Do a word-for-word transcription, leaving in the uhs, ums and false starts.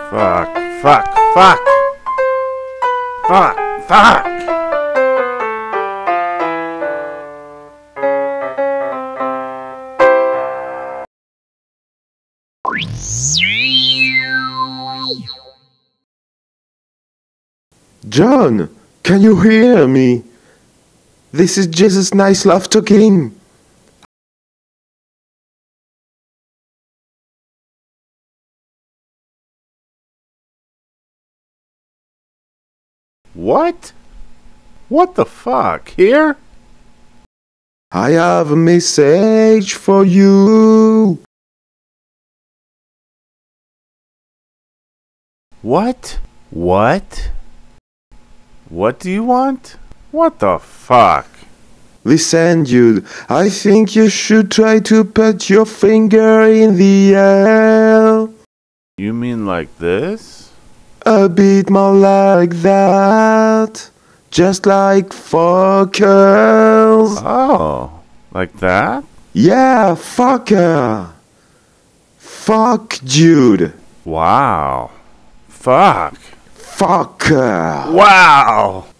Fuck, fuck, fuck! Fuck, fuck! John, can you hear me? This is Jesus Nice Love talking. What? What the fuck? Here? I have a message for you. What? What? What do you want? What the fuck? Listen, dude, I think you should try to put your finger in the air. You mean like this? A bit more like that. Just like fuckers. Oh, like that? Yeah, fucker. Fuck, dude. Wow. Fuck. Fucker. Wow!